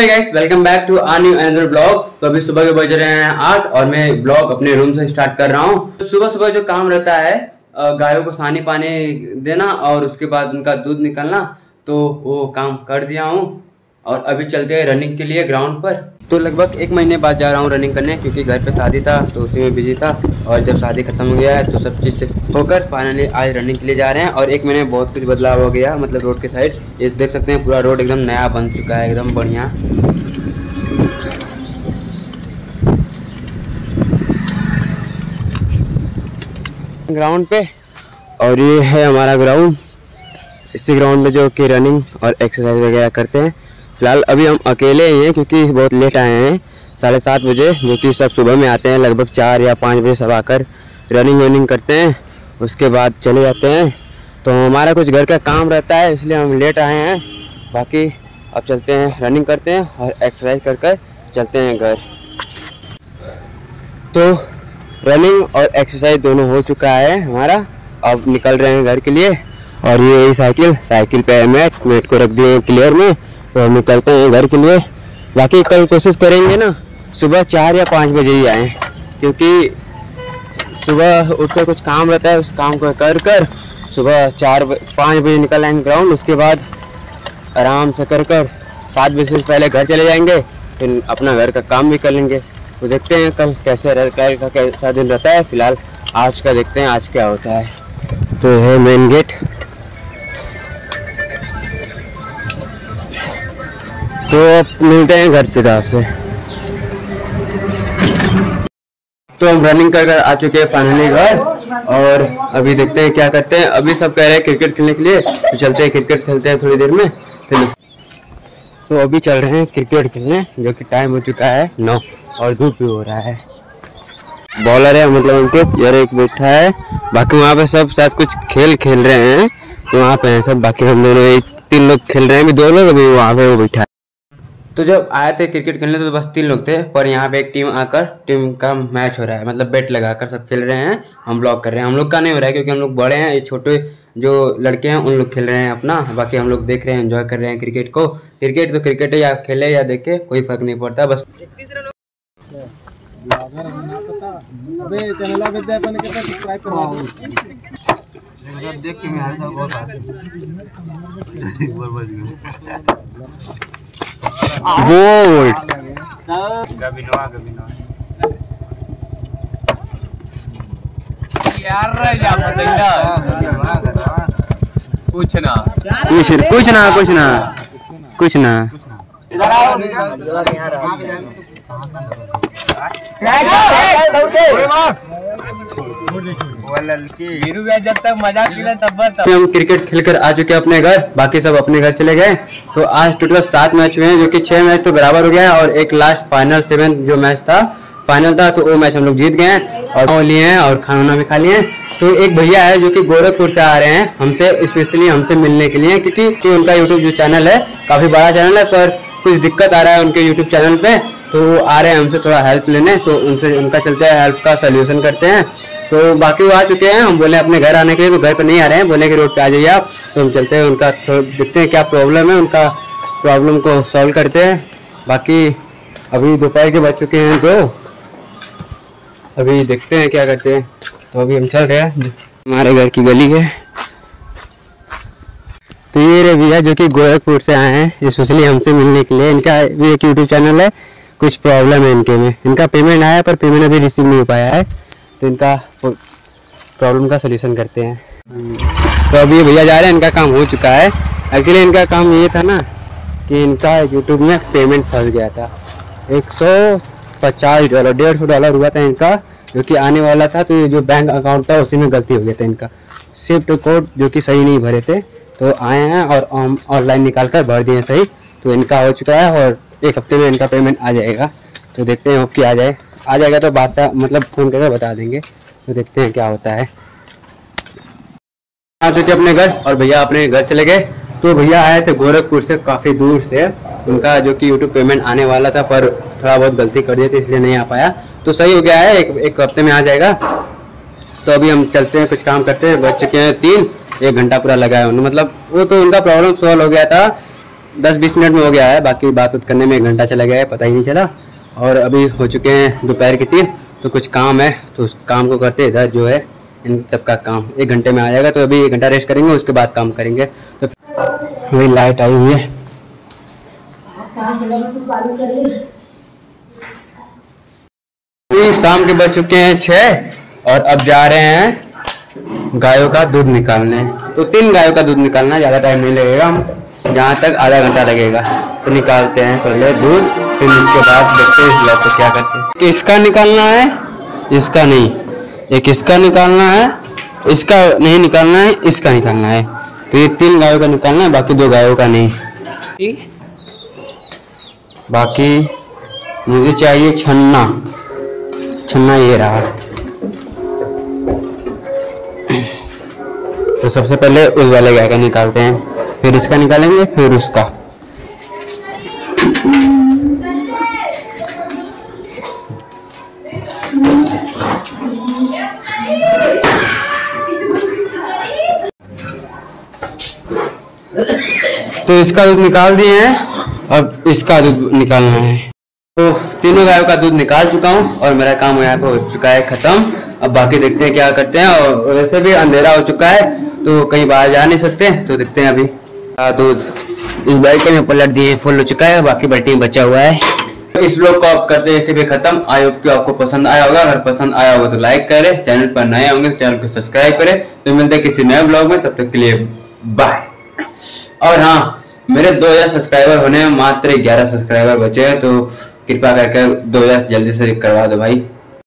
Hey guys, welcome back to a new another blog. तो अभी सुबह के बज रहे हैं 8 और मैं ब्लॉग अपने रूम से स्टार्ट कर रहा हूँ। तो सुबह सुबह जो काम रहता है गायों को सानी पानी देना और उसके बाद उनका दूध निकालना, तो वो काम कर दिया हूँ और अभी चलते हैं रनिंग के लिए ग्राउंड पर। तो लगभग 1 महीने बाद जा रहा हूँ रनिंग करने, क्योंकि घर पे शादी था तो उसी में बिजी था। और जब शादी खत्म हो गया है तो सब चीज़ से होकर फाइनली आज रनिंग के लिए जा रहे हैं। और 1 महीने में बहुत कुछ बदलाव हो गया, मतलब रोड के साइड ये देख सकते हैं, पूरा रोड एकदम नया बन चुका है, एकदम बढ़िया। ग्राउंड पे, और ये है हमारा ग्राउंड। इसी ग्राउंड में जो कि रनिंग और एक्सरसाइज वगैरह करते हैं। फिलहाल अभी हम अकेले ही हैं क्योंकि बहुत लेट आए हैं, 7:30 बजे, जो कि सब सुबह में आते हैं। लगभग 4 या 5 बजे सब आकर रनिंग करते हैं, उसके बाद चले जाते हैं। तो हमारा कुछ घर का काम रहता है इसलिए हम लेट आए हैं। बाकी अब चलते हैं, रनिंग करते हैं और एक्सरसाइज कर चलते हैं घर। तो रनिंग और एक्सरसाइज दोनों हो चुका है हमारा, अब निकल रहे हैं घर के लिए। और ये साइकिल पे मैट को रख दिए क्लियर में, तो हम निकलते हैं घर के लिए। बाकी कल कोशिश करेंगे ना सुबह 4 या 5 बजे ही आएँ, क्योंकि सुबह उठकर कुछ काम रहता है, उस काम को कर सुबह 4-5 बजे निकल आएंगे ग्राउंड। उसके बाद आराम से कर 7 बजे से पहले घर चले जाएंगे, फिर अपना घर का काम भी कर लेंगे। तो देखते हैं कल कल का कैसा दिन रहता है। फिलहाल आज का देखते हैं आज क्या होता है। तो है मेन गेट, तो अब मिलते हैं घर से आपसे। तो हम रनिंग कर आ चुके हैं फाइनली घर, और अभी देखते हैं क्या करते हैं। अभी सब कह रहे हैं क्रिकेट खेलने के लिए, तो चलते हैं क्रिकेट खेलते हैं थोड़ी देर में फिर। तो अभी चल रहे हैं क्रिकेट खेलने, जो कि टाइम हो चुका है 9 और धूप भी हो रहा है। बॉलर है मतलब उनको यार एक बैठा है, बाकी वहाँ पे सब साथ कुछ खेल रहे हैं, तो वहाँ पे हैं सब। बाकी हम दोनों 3 लोग खेल रहे हैं, अभी 2 लोग अभी वहाँ पे वो बैठा है। तो जब आए थे क्रिकेट खेलने तो बस 3 लोग थे, पर यहाँ पे एक टीम का मैच हो रहा है, मतलब बेट लगाकर सब खेल रहे हैं। हम ब्लॉग कर रहे हैं, हम लोग का नहीं हो रहा है क्योंकि हम लोग बड़े हैं, ये छोटे जो लड़के हैं उन लोग खेल रहे हैं अपना। बाकी हम लोग देख रहे हैं, एंजॉय कर रहे हैं क्रिकेट को। क्रिकेट तो क्रिकेट है, या खेले या देखे कोई फर्क नहीं पड़ता। बस कुछ ना जब तक मजाक तब हम क्रिकेट खेलकर आ चुके हैं अपने घर। बाकी सब अपने घर चले गए। तो आज टोटल 7 मैच हुए हैं, जो कि 6 मैच तो बराबर हो गया है, और एक लास्ट फाइनल 7 जो मैच था फाइनल था, तो वो मैच हम लोग जीत गए हैं और लिए हैं और खाना भी खा लिए हैं। तो एक भैया है जो कि गोरखपुर से आ रहे हैं हमसे, स्पेशली हमसे मिलने के लिए, क्योंकि उनका यूट्यूब जो चैनल है काफ़ी बड़ा चैनल है, पर कुछ दिक्कत आ रहा है उनके यूट्यूब चैनल पे, तो वो आ रहे हैं हमसे थोड़ा हेल्प लेने। तो उनका चलते हैं, हेल्प का सोल्यूशन करते हैं। तो बाकी वो आ चुके हैं, हम बोले अपने घर आने के लिए, तो घर पर नहीं आ रहे हैं, बोले कि रोड पे आ जाइए आप। तो हम चलते हैं, उनका देखते हैं क्या प्रॉब्लम है, उनका प्रॉब्लम को सॉल्व करते हैं। बाकी अभी दोपहर के बज चुके हैं 2, अभी देखते हैं क्या करते हैं। तो अभी हम चल रहे हैं, हमारे घर की गली है। तो ये रे भैया जो कि गोरखपुर से आए हैं स्पेशली हमसे मिलने के लिए। इनका भी एक यूट्यूब चैनल है, कुछ प्रॉब्लम है इनके में, इनका पेमेंट आया पर पेमेंट अभी रिसीव नहीं हो पाया है, तो इनका प्रॉब्लम का सलूशन करते हैं। तो अभी भैया जा रहे हैं, इनका काम हो चुका है। एक्चुअली इनका काम ये था ना कि इनका यूट्यूब में पेमेंट फंस गया था, $150 $150 हुआ था इनका, जो कि आने वाला था। तो ये जो बैंक अकाउंट था उसी में गलती हो गया था इनका, शिफ्ट कोड जो कि सही नहीं भरे थे, तो आए हैं और ऑनलाइन निकाल कर भर दिए सही। तो इनका हो चुका है और 1 हफ्ते में इनका पेमेंट आ जाएगा। तो देखते हैं कि आ जाएगा तो बात मतलब फ़ोन करके बता देंगे। तो देखते हैं क्या होता है। आ चुके अपने घर और भैया अपने घर चले गए। तो भैया आए थे गोरखपुर से, काफ़ी दूर से, उनका जो कि यूट्यूब पेमेंट आने वाला था पर थोड़ा बहुत गलती कर दिए थे इसलिए नहीं आ पाया। तो सही हो गया है, एक हफ्ते में आ जाएगा। तो अभी हम चलते हैं, कुछ काम करते हैं। बज चुके हैं 3, 1 घंटा पूरा लगा है उन्होंने, मतलब वो तो उनका प्रॉब्लम सॉल्व हो गया था 10-20 मिनट में हो गया है, बाकी बात करने में 1 घंटा चला गया है, पता ही नहीं चला। और अभी हो चुके हैं दोपहर के 3, तो कुछ काम है तो उस काम को करते इधर जो है इन सब का काम 1 घंटे में आ जाएगा। तो अभी 1 घंटा रेस्ट करेंगे, उसके बाद काम करेंगे। तो वही लाइट आई हुई है। शाम के बज चुके हैं 6 और अब जा रहे हैं गायों का दूध निकालने। तो 3 गायों का दूध निकालना, ज़्यादा टाइम नहीं लगेगा, जहाँ तक आधा घंटा लगेगा। तो निकालते हैं पहले दूध, फिर उसके बाद देखते हैं इस ब्लॉग को क्या करते हैं। इसका निकालना है, इसका नहीं, एक इसका निकालना है, इसका नहीं निकालना है, इसका निकालना है। तो ये 3 गायों का निकालना है, बाकी 2 गायों का नहीं। बाकी मुझे चाहिए छन्ना, छन्ना ये रहा। तो सबसे पहले उस वाले गाय का निकालते हैं, फिर इसका निकालेंगे, फिर उसका। तो इसका दूध निकाल दिए हैं, अब इसका दूध निकालना है। तो तीनों गायों का दूध निकाल चुका हूँ और मेरा काम यहाँ पे हो चुका है खत्म। अब बाकी देखते हैं क्या करते हैं। और वैसे भी अंधेरा हो चुका है तो कहीं बाहर जा नहीं सकते, तो देखते हैं अभी। दूध इस बाल्टी में पलट दिए, फुल हो चुका है, बाकी बाल्टी में बचा हुआ है। तो इस ब्लॉग को आप करते हैं इसे भी खत्म। आई होप कि आपको पसंद आया होगा। अगर पसंद आया होगा तो लाइक करें, चैनल पर नए होंगे तो चैनल को सब्सक्राइब करें। तो मिलते हैं किसी नए ब्लॉग में, तब तक के लिए बाय। और हाँ, मेरे 2000 सब्सक्राइबर होने में मात्र 11 सब्सक्राइबर बचे हैं, तो कृपया करके 2000 जल्दी से करवा दो भाई।